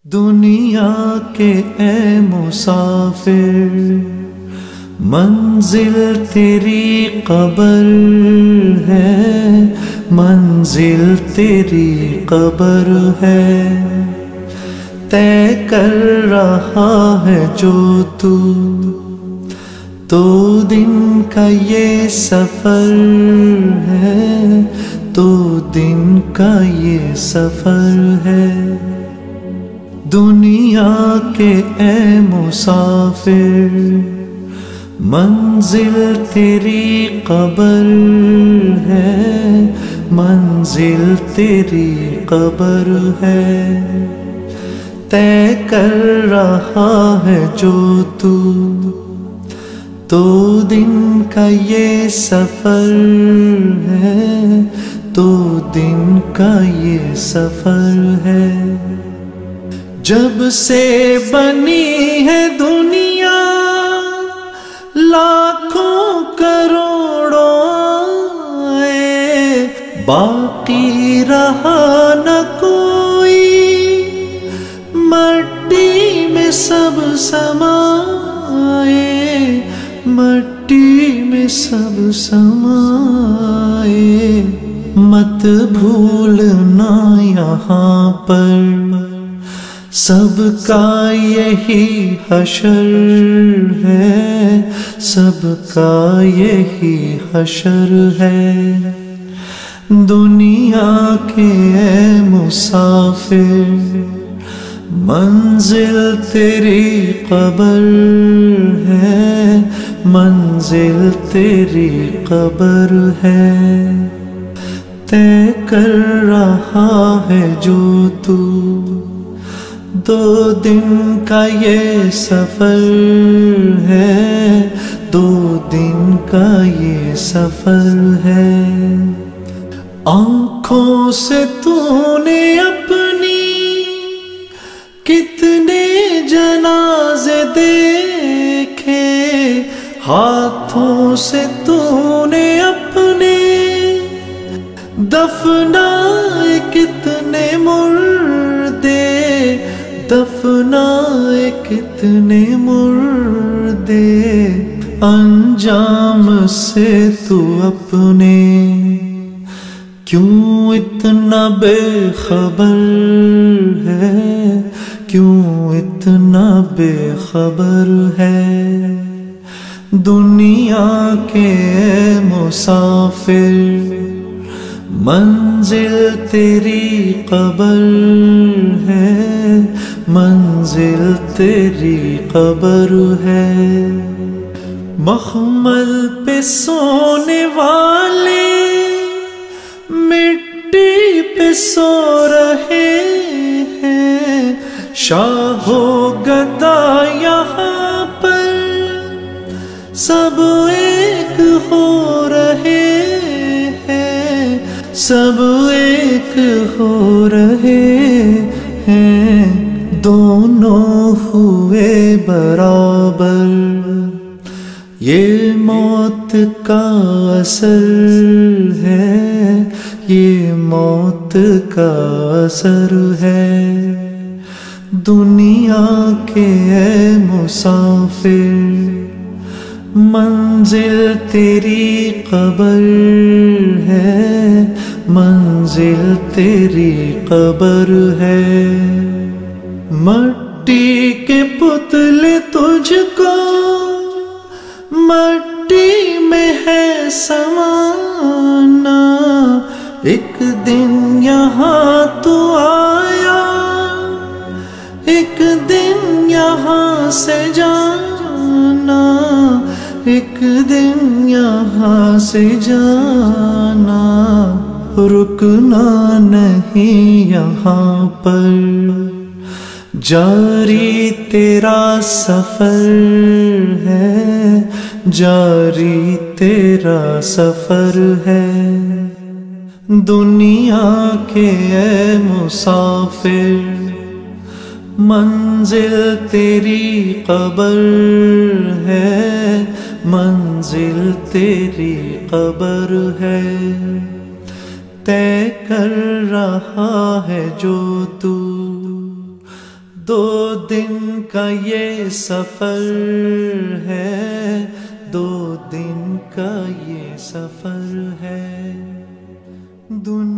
دنیا کے اے مسافر، منزل تیری قبر ہے، منزل تیری قبر ہے، طے کر رہا ہے جو تو دن کا یہ سفر ہے، تو دن کا یہ سفر ہے۔ دنیا کے اے مسافر، منزل تیری قبر ہے، منزل تیری قبر ہے، طے کر رہا ہے جو تو دن کا یہ سفر ہے، تو دن کا یہ سفر ہے۔ جب سے بنی ہے دنیا لاکھوں کروڑوں آئے، باقی رہا نہ کوئی، مٹی میں سب سمائے، مٹی میں سب سمائے۔ مت بھولنا یہاں پر سب کا یہی حشر ہے، سب کا یہی حشر ہے۔ دنیا کے اے مسافر، منزل تیری قبر ہے، منزل تیری قبر ہے، طے کر رہا ہے جو دو دن کا یہ سفر ہے، دو دن کا یہ سفر ہے۔ آنکھوں سے تو نے اپنی کتنے جنازے دیکھے، ہاتھوں سے تو نے اپنے دفنائے کتنے مردے، دفنائے کتنے مردے۔ انجام سے تو اپنے کیوں اتنا بے خبر ہے، کیوں اتنا بے خبر ہے۔ دنیا کے اے مسافر، منزل تیری قبر ہے، منزل تیری قبر ہے۔ مخمل پہ سونے والے مٹی پہ سو رہے ہیں، شاہ و گدا یہاں پر سب ایک ہو رہے ہیں، سب ایک ہو رہے ہیں۔ دونوں ہوئے برابر، یہ موت کا اثر ہے، یہ موت کا اثر ہے۔ دنیا کے اے مسافر، منزل تیری قبر ہے، منزل تیری قبر ہے۔ مٹی کے پتلے تجھ کو مٹی میں ہے سمانا، ایک دن یہاں تو آیا، ایک دن یہاں سے جانا، ایک دن یہاں سے جانا۔ رکنا نہیں یہاں پر، جاری تیرا سفر ہے، جاری تیرا سفر ہے۔ دنیا کے اے مسافر، منزل تیری قبر ہے، منزل تیری قبر ہے، طے کر رہا ہے جو دو دن کا یہ سفر ہے، دو دن کا یہ سفر ہے، دنیا